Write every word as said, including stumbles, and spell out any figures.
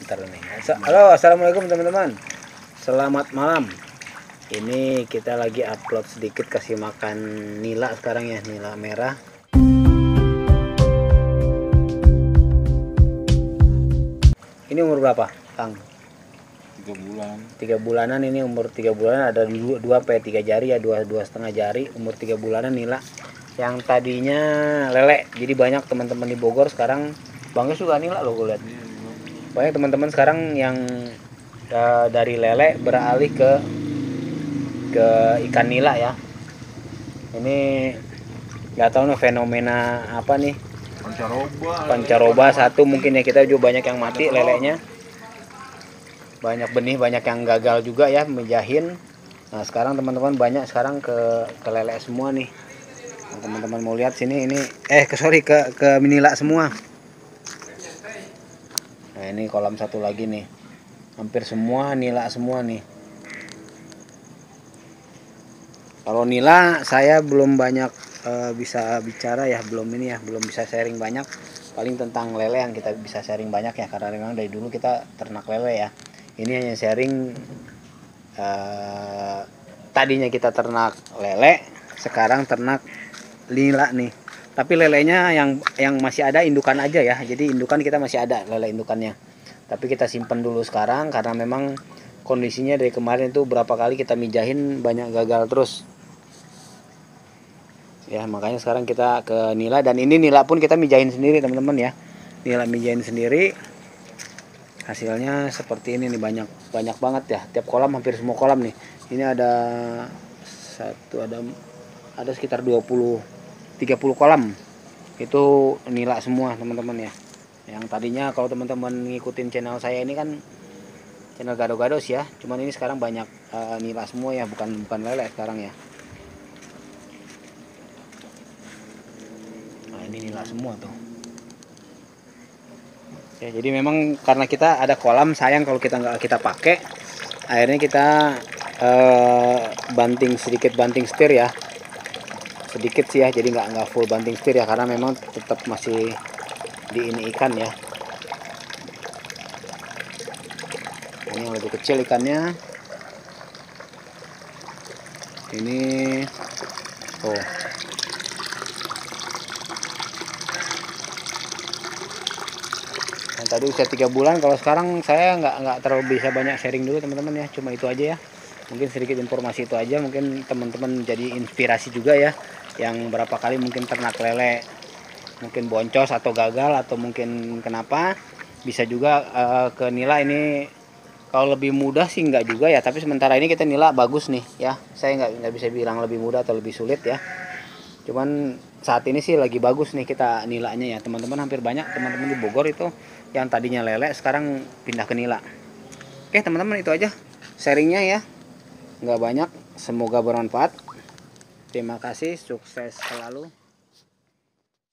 muter nih. Halo, assalamualaikum teman-teman. Selamat malam. Ini kita lagi upload sedikit kasih makan nila sekarang ya, nila merah. Ini umur berapa, Kang? Tiga bulan. Tiga bulanan ini umur tiga bulanan ada dua, dua p tiga jari ya, dua dua setengah jari umur tiga bulanan nila. Yang tadinya lele, jadi banyak teman-teman di Bogor sekarang bangga suka nila loh gue lihat. Banyak teman-teman sekarang yang uh, dari lele beralih ke ke ikan nila ya. Ini nggak tahu nih fenomena apa nih. Pancaroba. Pancaroba satu mungkin ya, kita juga banyak yang mati lelenya. Banyak benih, banyak yang gagal juga ya menjahin. Nah sekarang teman-teman banyak sekarang ke ke lele semua nih. Teman-teman mau lihat sini ini eh ke sorry ke ke nila semua. Nah ini kolam satu lagi nih, hampir semua nila semua nih. Kalau nila saya belum banyak e, bisa bicara ya, belum ini ya, belum bisa sharing banyak. Paling tentang lele yang kita bisa sharing banyak ya, karena memang dari dulu kita ternak lele ya. Ini hanya sharing e, tadinya kita ternak lele, sekarang ternak nila nih. Tapi lelenya yang yang masih ada indukan aja ya. Jadi indukan kita masih ada lele indukannya. Tapi kita simpen dulu sekarang karena memang kondisinya dari kemarin itu berapa kali kita mijahin banyak gagal terus. Ya, makanya sekarang kita ke nila, dan ini nila pun kita mijahin sendiri teman-teman ya. Nila mijahin sendiri. Hasilnya seperti ini nih, banyak banyak banget ya. Tiap kolam hampir semua kolam nih. Ini ada satu ada ada sekitar dua puluh tiga puluh kolam. Itu nila semua teman-teman ya. Yang tadinya kalau teman-teman ngikutin channel saya ini kan channel gado-gado sih ya. Cuman ini sekarang banyak uh, nila semua ya, bukan bukan lele sekarang ya. Nah, ini nila semua tuh. Ya, jadi memang karena kita ada kolam, sayang kalau kita nggak kita pakai. Akhirnya kita uh, banting sedikit banting setir ya. Sedikit sih ya, jadi nggak nggak full banting setir ya, karena memang tetap masih di ini ikan ya. Ini yang lebih kecil ikannya. Ini oh yang tadi usia tiga bulan. Kalau sekarang saya nggak nggak terlalu bisa banyak sharing dulu teman-teman ya, cuma itu aja ya. Mungkin sedikit informasi itu aja, mungkin teman-teman jadi inspirasi juga ya, yang berapa kali mungkin ternak lele mungkin boncos atau gagal atau mungkin kenapa, bisa juga uh, ke nila ini. Kalau lebih mudah sih enggak juga ya, tapi sementara ini kita nila bagus nih ya. Saya nggak nggak bisa bilang lebih mudah atau lebih sulit ya. Cuman saat ini sih lagi bagus nih kita nilanya ya teman-teman. Hampir banyak teman-teman di Bogor itu yang tadinya lele sekarang pindah ke nila. Oke teman-teman, itu aja sharingnya ya. Nggak banyak, semoga bermanfaat. Terima kasih, sukses selalu.